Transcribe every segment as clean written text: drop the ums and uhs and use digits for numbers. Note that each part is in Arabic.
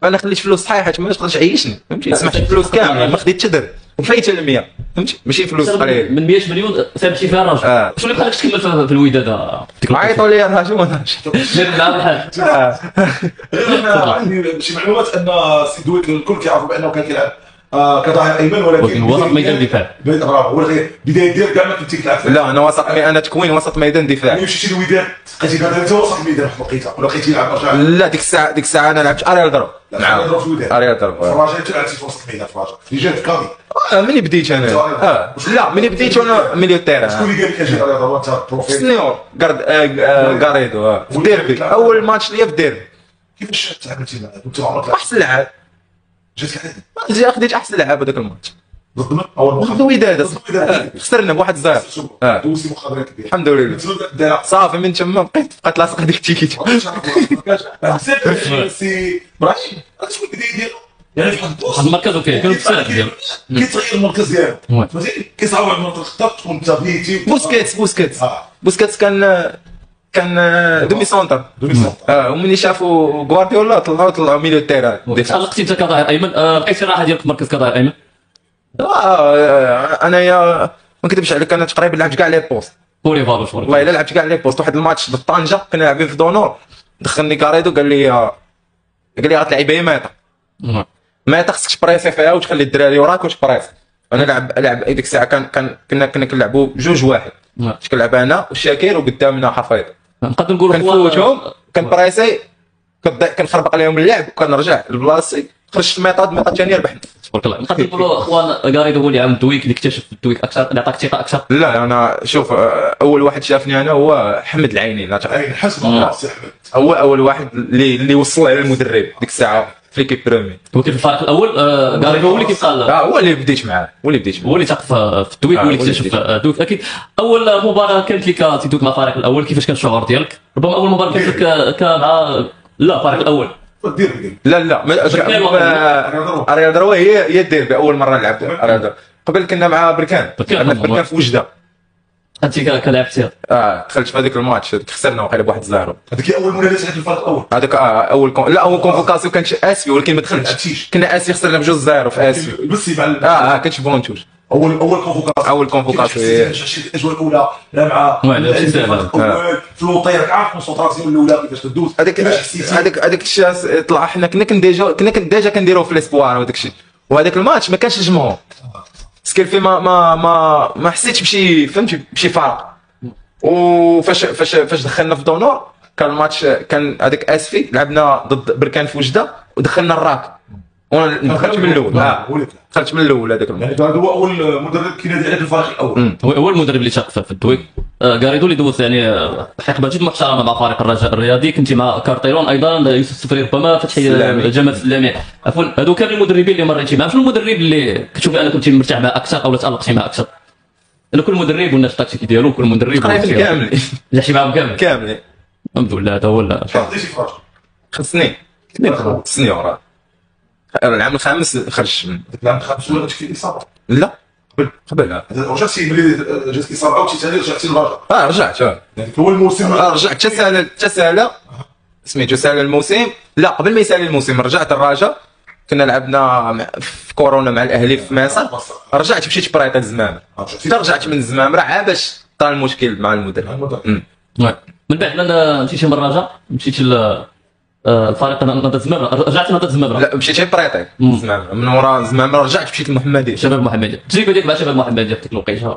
انا خليت فلوس صحيحه حيت ما تقدرش تعيشني فهمتي، سمحت الفلوس كامله ما خديت تدر وفايته ال 100 فهمتي، ماشي فلوس قليل من 100 مليون ثابت شي فراج. شنو اللي خلاك تكمل في الوداد؟ عيطوا لي الهاجم وانا درت معاه الحال. انا عندي شي معلومات ان سي دويك الكل كيعرفوا بانه كان كيلعب كظهير ايمن، ولكن وسط ميدان الدفاع. برافو، ولكن بدايه ديالك كاع ما كنتي كتلعب. لا انا وسط انا تكوين وسط ميدان دفاع. ملي مشيتي للوداد لقيتي كذا انت وسط الميدان واحد الوقيته، ولا بقيتي تلعب رجع؟ لا ديك الساعه انا لعبت اريال ضرب لا ضرب في الوداد، اريال ضرب الرجاء انت لعبتي في وسط الميدان في الرجاء اللي جات كادي. ملي بديت انا لا ملي بديت انا مليو تيران. شكون اللي قال لك اجي اريال ضرب وانت بروفيل؟ سنيور غاريدو في الديربي، اول ماتش ليا في الديربي. كيفاش تعاملتي معاه؟ كنت عمرك احسن لعاب جاتك عادي خديت احسن لعاب هذاك الماتش ضد من؟ اول ضد مخاضره الوداد خسرنا بواحد الزهر. دوزتي مخاضره كبيره الحمد لله صافي من تما بقيت لاصق هذيك التيكيت. سي ابراهيم هذا شكون البدايه ديالو؟ يعني في واحد واحد المركز وكاين كانوا في السلاح ديالو. كيتغير المركز ديالو فهمتي، كيصعب على المنطقه الخطاب تكون انت بنيتي. بوسكيتس كان دومي سونتر ومني شافوا غوارديولا طلعوا ميليو تيران. تألقتي انت كظهير ايمن، لقيتي الراحه ديالك في مركز كظهير ايمن؟ انايا ما نكذبش عليك انا تقريبا لعبت كاع لي بوست بولي فالو شغل. والله الا لعبت كاع لي بوست. واحد الماتش ضد طنجه كنا لاعبين في دونور دخلني كاريدو قال لي غتلعب هي ميتا خصك تبريسي فيها وتخلي الدراري وراك وتبريسي. انا لعب ديك الساعه كنا كنلعبوا 2-1 كنلعب انا والشاكير وقدامنا حفيظ. نقدر نقولوا كنفوتهم كنبريسي كنخربق عليهم اللعب وكنرجع لبلاصتي خرجت الميطاد الثانيه ربحنا تبارك الله. نقدر نقولوا اخوان غاريدو هو اللي عاون الدويك، اللي اكتشف الدويك اكثر، اللي عطاك ثقه اكثر. لا انا شوف اول واحد شافني انا هو حمد العيني. لا حسب الله سي احمد هو اول واحد اللي وصل على المدرب ديك الساعه في ليكيب بريمي. هو كيف الفريق الاول غاريدو هو اللي كيبقى هو اللي بديت معاه هو اللي تاق في الدويك، هو اللي اكتشف الدويك. اكيد اول مباراه كانت لك تيدوك مع الفريق الاول، كيفاش كان الشعور ديالك؟ ربما اول مباراه كانت لك مع الفريق الاول. لا اريال ضرب هي الديربي اول مره لعبت اريال ضرب. قبل كنا مع بركان في وجده. انت كلاعب احتياط دخلت في هذاك الماتش خسرنا وقيله بواحد الزهر. هذيك اول منافسه في الفريق الاول. هذاك اول كونفوكاسيون كانت اسفي ولكن ما دخلتش. كنا اسفي خسرنا بجوج زهر في اسفي بس مع كانتش بونتوش اول كونفوكاسيون الاجواء الاولى مع الاول في الوطير عارف الكونسونطراسيون الاولى كيفاش تدوز. هذاك الشيء طلع حنا كنا ديجا كنديروه في ليسبوار وهذاك الشيء. وهذاك الماتش ما كانش الجمهور سكيلفي ما حسيتش بشي فهمتي بشي فرق. وفاش دخلنا في دونور كان الماتش كان هذاك اسفي لعبنا ضد بركان في وجده ودخلنا الراك وانا دخلت من الاول هذاك الماتش. يعني هو اول مدرب كينادي على الفريق الاول. هو المدرب اللي شاق في الدويك. غاريدو اللي دوز يعني حقبه جد محترمه مع فريق الرجاء الرياضي. كنت مع كارتيرون ايضا، يوسف السفري ربما، فتحي جمال السلامي. عفوا هذو كامل المدربين اللي مريتي معهم. شنو المدرب اللي كتشوفي انا كنت مرتاح معاه اكثر او تالقتي معاه اكثر؟ كل مدرب والناس التكتيكي ديالو كل مدرب كاملين لعبتي معاهم كاملين الحمد لله. هذا هو خديتي فراج 5 سنين وراه. العام الخامس خرجت من العام الخامس ولا جاتك الاصابه؟ لا قبل رجعتي ملي جاتك الاصابه عاودتي ثاني رجعتي للرجاء. رجعت يعني هو الموسم رجعت تسالى سميتو سالى الموسم. لا قبل ما يسالي الموسم رجعت الرجاء. كنا لعبنا في كورونا مع الاهلي في مصر. رجعت مشيت بريطه الزمامره. رجعت من الزمامره عا باش طرا المشكل مع المدرب. من بعد ما مشيتي من الرجاء مشيتي الفريق نهضه الزمامره. رجعت نهضه الزمامره. لا مشيت غير بريطي الزمامره. من ورا الزمامره رجعت مشيت للمحمديه. شباب المحمديه. التجربه ديالك مع شباب المحمديه في ديك الوقيته؟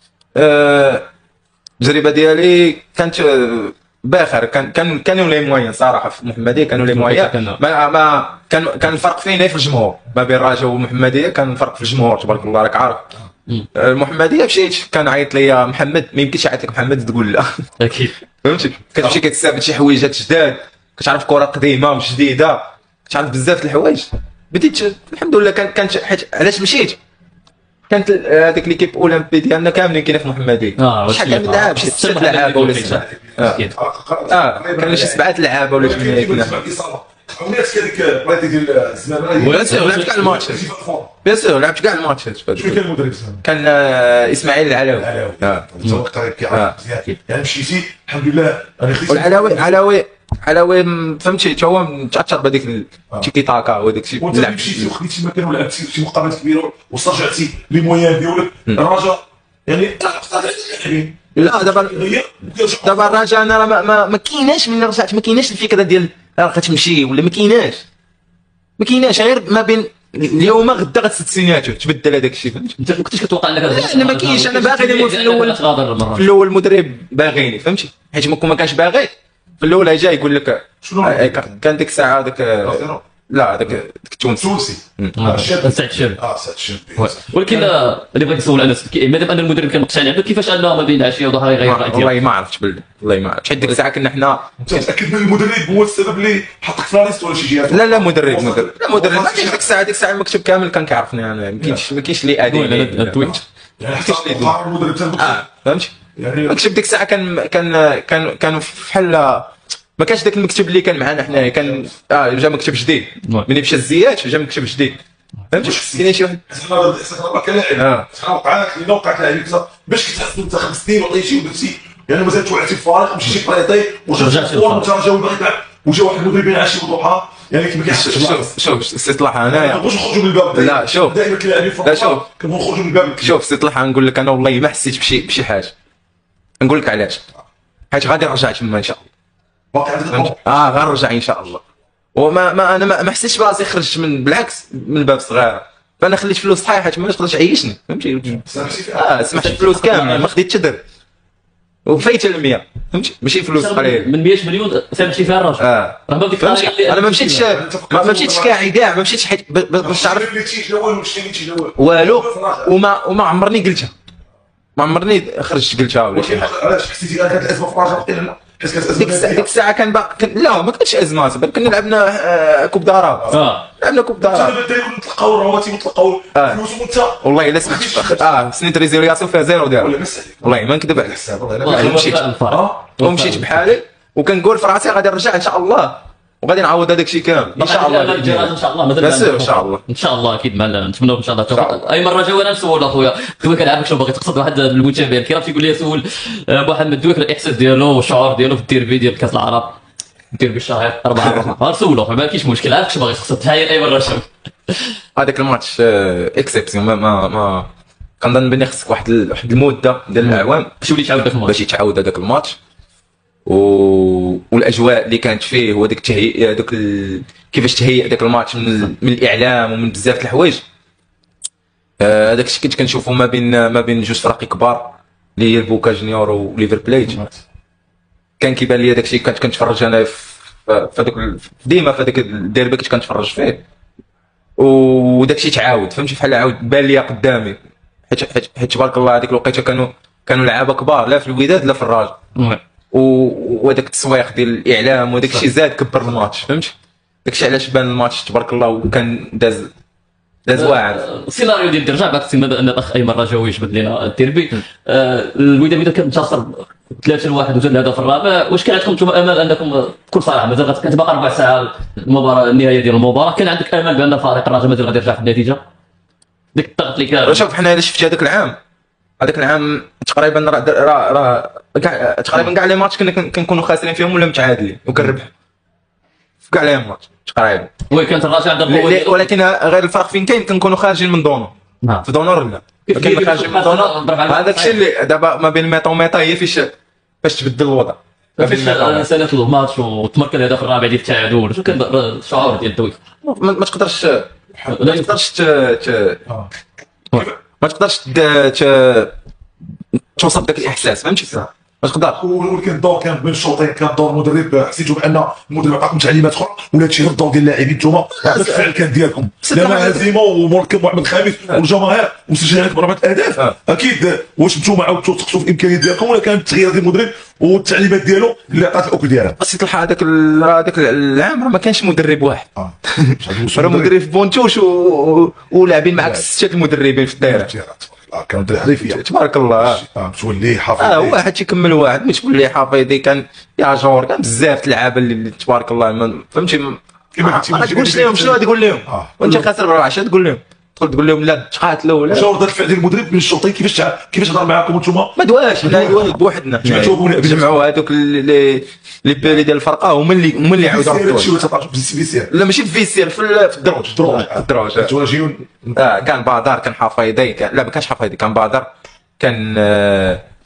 التجربه ديالي كانت باخر. كانوا لي موين صراحه في المحمديه. كانوا لي موين ما كان الفرق فينا في الجمهور ما بين الرجاء والمحمديه. كان الفرق في الجمهور تبارك الله راك عارف. المحمديه مشيت كان عيط لي محمد ما يمكنش يعيط لك محمد تقول لا. اكيد فهمتي كتمشي كتستافد شي حويجات جداد كتعرف كره قديمه وجديده كتعرف بزاف د الحوايج. بديت الحمد لله. كانت حيت علاش مشيت كانت هذيك ليكيب اولمبي ديالنا كاملين كاينه في المحمديه. شحال كان لعاب شي 6 لعابه ولا 7. كان شي 7 لعابه ولا 8 كنا. عمرك هذيك بلايتي ديال الزمامره؟ لعبت كاع الماتشات بيان سور لعبت كاع الماتشات. شكون كان المدرب الزمامره؟ كان اسماعيل العلاوي. توقع كيعرف مزيان يعني مشيتي الحمد لله. والعلاوي على وين فهمتي حتى هو متاثر بهذيك التيكي تاكا وداك الشيء. وانت مشيتي وخديتي شي مكان ولا لعبتي شي مقابلات كبيره واسترجعتي لي مويان ديالك الرجاء يعني لا دابا الرجاء انا ما كايناش من رجعت، ما كايناش الفكره ديال راه غتمشي ولا ما كايناش غير ما بين اليوم غدا غتسيناتو تبدل هذاك الشيء فهمتي. انت ما كنتش كتوقع انك انا ما كاينش، انا باغي نموت في الاول. في الاول المدرب باغيني فهمتي، حيت ما كانش باغي في الاول جاي يقول لك كان ديك الساعه داك لا داك التونسي سعد الشربي. سعد الشربي. ولكن اللي بغيت نسول انس مادام ان المدرب كان مقتنع به، كيفاش انه ما بين العشيه وظهرها يغير الراي ديالو؟ والله ما عرفتش بالله، والله ما عرفتش. حيت ديك الساعه كنا حنا متاكد من المدرب هو السبب اللي حطك في لاريست ولا شي جهه؟ لا مدرب ما كاينش ديك الساعه المكتب كامل كان كيعرفني انا، ما كاينش اللي ادي التويت يعني حتى المدرب تاع فهمتي. يعني المكتب ديك الساعه كانوا بحال ما كانش داك المكتب اللي كان معنا حنايا، كان جا مكتب جديد ملي مشى الزيات جا مكتب جديد فهمتي. كاين شي واحد زعما كلاعب وقعك اللي وقعت عليك باش كتحس انت 5 سنين وعطيتي ودرتي يعني مازال توعدتي في الفريق مشيتي بريطي ورجعتي وانت رجع باغي تلعب وجا واحد المدربين عشيه وضحى يعني كما كيحس. شوف سي طلحه انايا ما نخرجوا من الباب. لا شوف دائما كلاعبين في شوف كنخرجوا من الباب. شوف سي طلحه نقول لك انا والله ما حسيت بشي حاجه، نقول لك علاش، حيت غادي نرجع تما ان شاء الله. باقي عندك غنرجع ان شاء الله. وما انا ما حسيتش براسي خرجت من بالعكس من الباب صغير، فانا خليت فلوس طايحه حيت ما نقدرش عيشني فهمتي. سمحت الفلوس كامله ما خديتش درهم وفايت ال 100 فهمتي، ماشي فلوس قليله من 100 مليون سامحتي فيها الراجل. راه ديك انا ما مشيتش كاعي كاع ما مشيتش حيت باش تعرف اللي تيجي الاول وشتي اللي تيجي الاول والو. وما عمرني قلتها، ما عمرني خرجت قلتها ولا شي حاجه. علاش حسيتي كانت الازمه في الراجل؟ لا حيت كانت ازمه ديك الساعه كان باقي لا ما كانتش ازمه، كنا لعبنا كوب داراب لعبنا كوب داراب نتلقاو الرواتب ونتلقاو فلوس وانت والله الا سمعت سنيت ريزيلياسيون فيها زيرو ديال والله ما نكذب عليك. ومشيت بحالي وكنقول في راسي غادي نرجع ان شاء الله وغادي نعوض هذاك الشيء كامل ان شاء الله. ان شاء الله مازال ان شاء الله ان شاء الله اكيد نتمنوا ان شاء الله. اي مره جا انا نسول اخويا دوك كنعرفك شنو باغي تقصد. واحد المتابع الكرام تيقول لي سول محمد دوك الاحساس ديالو والشعور ديالو في الديربي ديال كاس العرب، الديربي الشهير 4 سولو ما كاينش مشكل، عارف شنو باغي تقصد. تحيه اي مره شوف هذاك الماتش اكسبسيون ما كنظن بلي خصك واحد المده ديال الاعوام باش يتعاود هذاك الماتش والاجواء اللي كانت فيه وديك التهيئه كيفاش تهيئ داك الماتش من الاعلام ومن بزاف د الحوايج. هذاك الشيء كنت كنشوفه ما بين جوج فرق كبار اللي هي البوكا جونيور وليفر بليت. كان كيبان لي هذاك الشيء كنت كنتفرج انا في هذاك ديما في هذاك الديربي كنت كنتفرج فيه وداك الشيء تعاود فهمتي بحال عاود بان لي قدامي. حيت تبارك الله هذيك الوقيته كانوا لعابه كبار لا في الوداد لا في الرجاء وهذاك التسويق ديال الاعلام وداك الشيء زاد كبر الماتش فهمتي. داك الشيء علاش بان الماتش تبارك الله وكان داز واعر. السيناريو ديال الدرجه بعد ان الاخ ايمن رجاوي يجبد لنا الديربي الوداد كان منتصر 3-1 وزاد الهدف الرابع. واش كان عندكم انتم امل انكم بكل صراحه مازال كانت باقي 4 ساعات المباراه النهايه ديال المباراه، كان عندك امل بان فريق الرجاء مازال غادي يرجع في النتيجه؟ ديك الضغط اللي كان شوف حنا الا شفتي هذاك العام تقريبا راه تقريبا كاع لي ماتش كنكونوا خاسرين فيهم ولا متعادلين وكنربحوا في كاع لي ماتش تقريبا. وي كانت الرجاء عندها القوه ولكن غير الفرق فين كاين كنكونوا خارجين من دونو في دونور لا كاين خارجين من دونور. هذاك الشيء اللي دابا ما بين ميطا وميطا هي باش تبدل الوضع ما بين ميطا سالات الماتش وتمركز الهدف الرابع ديال التعادل. شنو كان الشعور ديال الدوي؟ ما تقدرش توصف داك الاحساس فهمتي ما تقدر. ولكن الدور كان بين الشوطين كان دور المدرب حسيتوا بان المدرب عطاكم تعليمات اخرى ولا هادشي غير الدور ديال اللاعبين نتوما الفعل كان ديالكم لما هزيمه ومركب محمد الخامس والجماهير وسجل لكم 4 اهداف اكيد واش نتوما عاودتوا تثقتوا في الامكانيات ديالكم ولا كانت التغيير ديال المدرب والتعليمات ديالو اللي عطات الاكل ديالها؟ بس تلحق هذاك العام ما كانش مدرب واحد راه مدرب بونتوش ولاعبين معاك 6 المدربين في الدائره كانوا دراري حريفيه تبارك الله. تولي حافظ واحد تيكمل واحد مش تولي حافظي كان يا جور كان بزاف اللعابه اللي تبارك الله فهمتي. كيما قلتي ما تقولش لهم شنو تقول لهم وانت خاسر ب4 تقول لهم تدخل تقول لهم لا تقاتلوا ولا شنو رد الفعل ديال المدرب من الشرطي؟ كيفاش هضر معاكم انتوما؟ ما دواش بوحدنا جمعوا هذوك لي بيري ديال الفرقه هما اللي عاودوا لا ماشي في الفيسير في الدروج انتوا جايين كان بادر كان حفيظي لا ما كانش حفيظي كان بادر كان